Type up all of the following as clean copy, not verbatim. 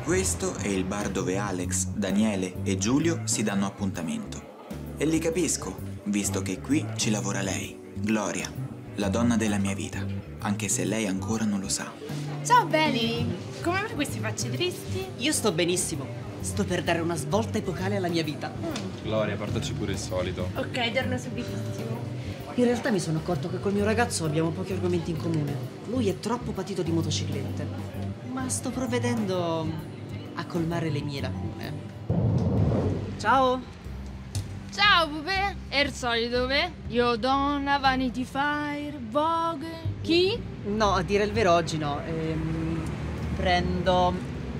Questo è il bar dove Alex, Daniele e Giulio si danno appuntamento. E li capisco, visto che qui ci lavora lei, Gloria, la donna della mia vita, anche se lei ancora non lo sa. Ciao Beli, come mai queste facce tristi? Io sto benissimo, sto per dare una svolta epocale alla mia vita. Gloria, portaci pure il solito. Ok, torno subitissimo. In realtà mi sono accorto che col mio ragazzo abbiamo pochi argomenti in comune. Lui è troppo patito di motociclette, ma sto provvedendo a colmare le mie lacune. Ciao! Ciao Pupè, è il solito Pupè? Io donna, Vanity Fair, Vogue... Chi? No, a dire il vero oggi no. Prendo...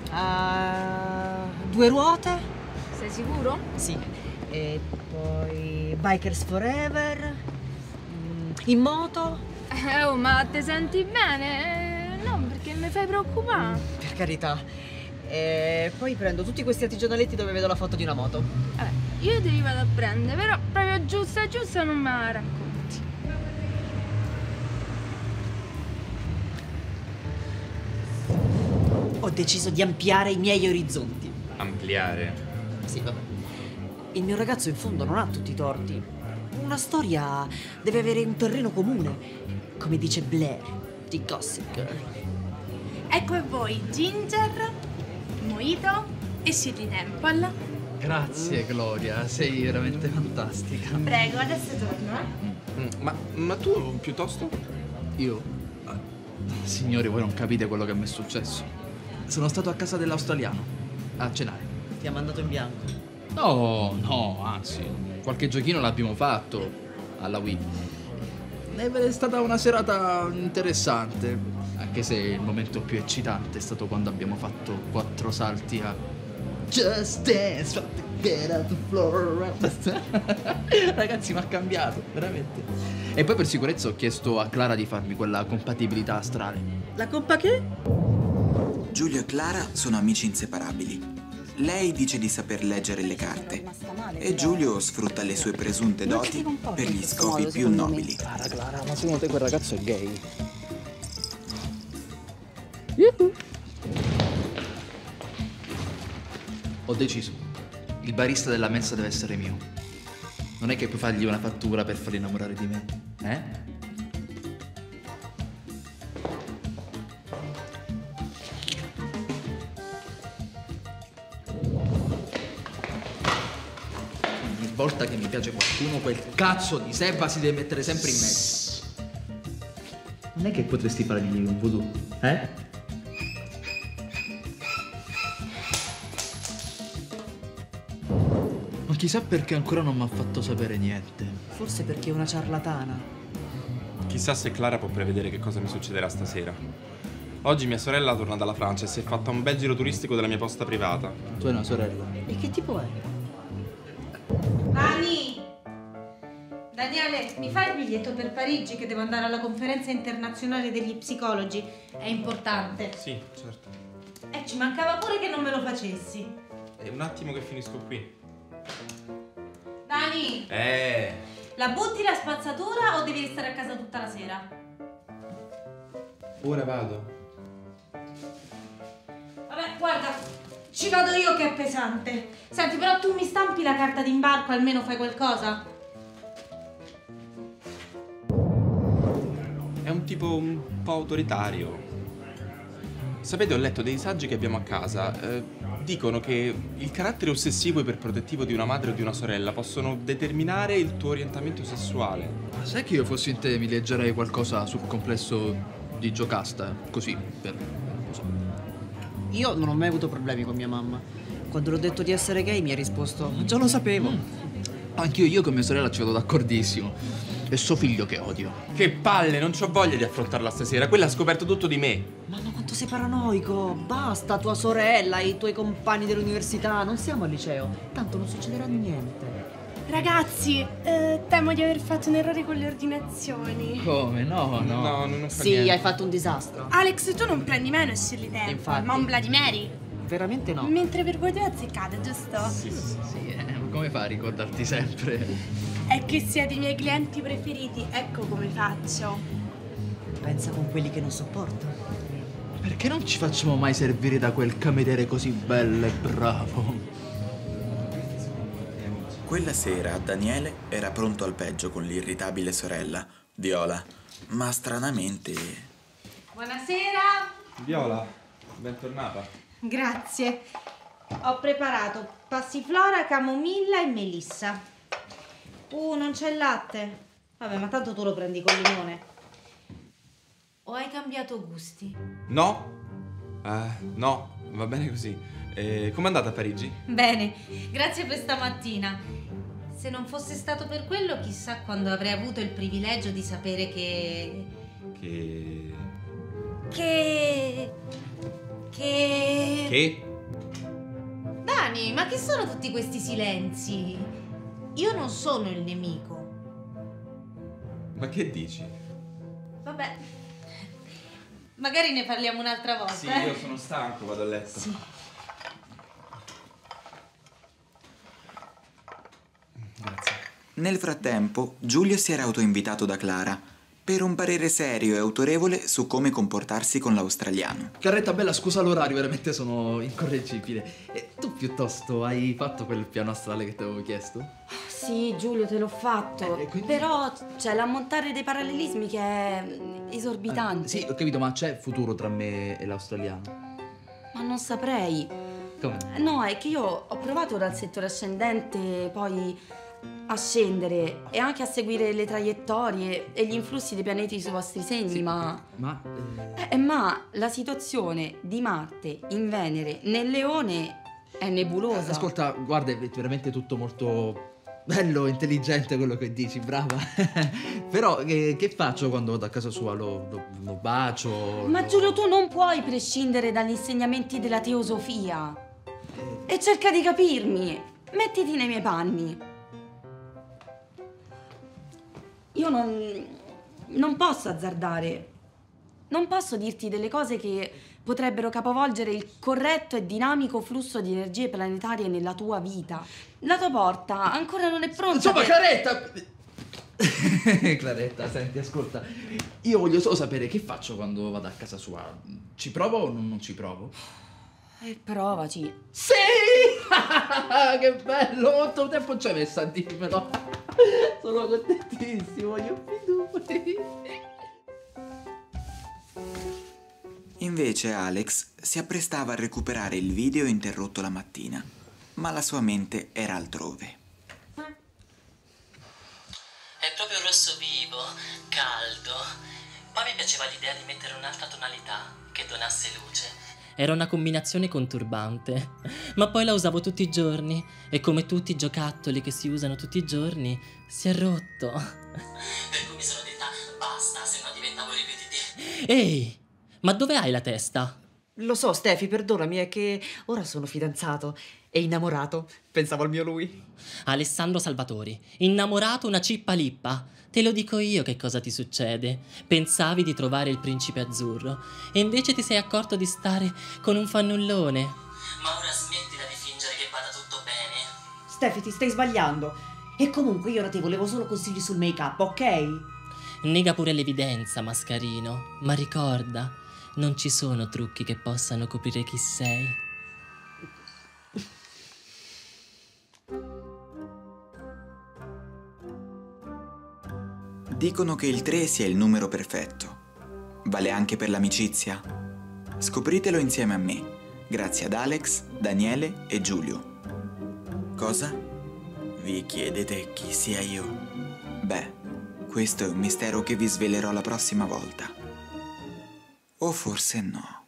2 ruote? Sei sicuro? Sì. E poi... Bikers Forever... in moto? Oh, ma ti senti bene? No, perché mi fai preoccupare. Per carità. E poi prendo tutti questi artigianaletti dove vedo la foto di una moto. Io te li vado a prendere, però proprio giusta non me la racconti. Ho deciso di ampliare i miei orizzonti. Ampliare? Sì, vabbè. Il mio ragazzo in fondo non ha tutti i torti. Una storia deve avere un terreno comune, come dice Blair di Gossip Girl. Ecco a voi Ginger, Mojito e Shirley Temple. Grazie Gloria, sei veramente fantastica. Prego, adesso torno, Ma tu piuttosto? Io... Signori, voi non capite quello che mi è successo. Sono stato a casa dell'australiano, a cenare. Ti ha mandato in bianco. No, anzi, qualche giochino l'abbiamo fatto alla Wii. Ed è stata una serata interessante, anche se il momento più eccitante è stato quando abbiamo fatto 4 salti a Just Dance, get out the floor. Ragazzi, mi ha cambiato, veramente. E poi per sicurezza ho chiesto a Clara di farmi quella compatibilità astrale. La coppa che? Giulio e Clara sono amici inseparabili. Lei dice di saper leggere le carte e Giulio sfrutta le sue presunte doti per gli scopi più nobili. Clara, ma secondo te quel ragazzo è gay? Ho deciso. Il barista della mensa deve essere mio. Non è che puoi fargli una fattura per farli innamorare di me, eh? Ogni volta che mi piace qualcuno, quel cazzo di Seba si deve mettere sempre in mezzo. Non è che potresti fargli un voodoo, eh? Ma chissà perché ancora non mi ha fatto sapere niente. Forse perché è una ciarlatana. Chissà se Clara può prevedere che cosa mi succederà stasera. Oggi mia sorella torna dalla Francia e si è fatta un bel giro turistico della mia posta privata. Tu hai una sorella? E che tipo è? Dani! Daniele, mi fai il biglietto per Parigi che devo andare alla conferenza internazionale degli psicologi? È importante. Sì, certo. Ci mancava pure che non me lo facessi. È un attimo che finisco qui. Dani! La butti la spazzatura o devi restare a casa tutta la sera? Ora vado. Vabbè, guarda, ci vado io che è pesante. Senti, però tu mi stampi la carta d'imbarco, almeno fai qualcosa? È un tipo un po' autoritario. Sapete, ho letto dei saggi che abbiamo a casa. Dicono che il carattere ossessivo e iperprotettivo di una madre o di una sorella possono determinare il tuo orientamento sessuale. Ma sai che io fossi in te mi leggerei qualcosa sul complesso di Giocasta? Così, per... non lo so. Io non ho mai avuto problemi con mia mamma. Quando l'ho detto di essere gay mi ha risposto: già lo sapevo. Anch'io con mia sorella ci vado d'accordissimo. È suo figlio che odio. Che palle, non c'ho voglia di affrontarla stasera. Quella ha scoperto tutto di me. Mamma, quanto sei paranoico. Basta, tua sorella e i tuoi compagni dell'università. Non siamo al liceo. Tanto non succederà niente. Ragazzi, temo di aver fatto un errore con le ordinazioni. Come? No. No, non fa Sì, niente. hai fatto un disastro. Alex, tu non prendi meno Shirley Temple, Infatti. ma un Bloody Mary. Veramente no. Mentre per voi due azzeccate, giusto? Sì, come fai a ricordarti sempre? È che siete i miei clienti preferiti, ecco come faccio. Pensa con quelli che non sopporto. Perché non ci facciamo mai servire da quel cameriere così bello e bravo? Quella sera Daniele era pronto al peggio con l'irritabile sorella, Viola, ma stranamente... Buonasera. Viola, bentornata. Grazie. Ho preparato passiflora, camomilla e melissa. Non c'è il latte. Vabbè, ma tanto tu lo prendi col limone. O hai cambiato gusti? No? No, va bene così. Com'è andata a Parigi? Bene, grazie per stamattina. Se non fosse stato per quello, chissà quando avrei avuto il privilegio di sapere che... Dani, ma che sono tutti questi silenzi? Io non sono il nemico. Ma che dici? Vabbè, magari ne parliamo un'altra volta. Sì, io sono stanco, vado a letto. Sì. Grazie. Nel frattempo, Giulio si era autoinvitato da Clara per un parere serio e autorevole su come comportarsi con l'australiano. Carretta bella, scusa l'orario, veramente sono incorreggibile. E tu piuttosto hai fatto quel piano astrale che ti avevo chiesto? Sì, Giulio, te l'ho fatto. Quindi? Però c'è l'ammontare dei parallelismi che è esorbitante. Sì, ho capito, ma c'è futuro tra me e l'australiano? Ma non saprei. Come? No, è che io ho provato dal settore ascendente, poi a scendere e anche a seguire le traiettorie e gli influssi dei pianeti sui vostri segni, Sì, ma ma la situazione di Marte in Venere nel Leone è nebulosa. ascolta, guarda, è veramente tutto molto bello, intelligente quello che dici, brava. Però che faccio quando vado a casa sua? Lo bacio? Ma Giulio, tu non puoi prescindere dagli insegnamenti della teosofia. E cerca di capirmi. Mettiti nei miei panni. Io non posso azzardare. Non posso dirti delle cose che potrebbero capovolgere il corretto e dinamico flusso di energie planetarie nella tua vita. La tua porta ancora non è pronta. Insomma, per... Claretta! Claretta, senti, ascolta. Io voglio solo sapere che faccio quando vado a casa sua. Ci provo o non ci provo? Provaci. Sì! Che bello! Quanto tempo ci hai messo a dirmelo? Sono contentissimo, io fiduri. Invece Alex si apprestava a recuperare il video interrotto la mattina, ma la sua mente era altrove. È proprio rosso vivo, caldo. Poi mi piaceva l'idea di mettere un'altra tonalità che donasse luce. Era una combinazione conturbante, ma poi la usavo tutti i giorni e come tutti i giocattoli che si usano tutti i giorni, si è rotto. Per cui mi sono detta basta, se no diventavo ripetitivo. Ehi, ma dove hai la testa? Lo so, Stefi, perdonami, è che ora sono fidanzato e innamorato. Pensavo al mio lui. Alessandro Salvatori, innamorato una cippa lippa. Te lo dico io che cosa ti succede. Pensavi di trovare il principe azzurro e invece ti sei accorto di stare con un fannullone. Ma ora smettila di fingere che vada tutto bene. Stefi, ti stai sbagliando. E comunque io ora ti volevo solo consigli sul make-up, ok? Nega pure l'evidenza, mascarino, ma ricorda, non ci sono trucchi che possano coprire chi sei. Dicono che il 3 sia il numero perfetto. Vale anche per l'amicizia? Scopritelo insieme a me, grazie ad Alex, Daniele e Giulio. Cosa? Vi chiedete chi sia io? Beh, questo è un mistero che vi svelerò la prossima volta. O forse no.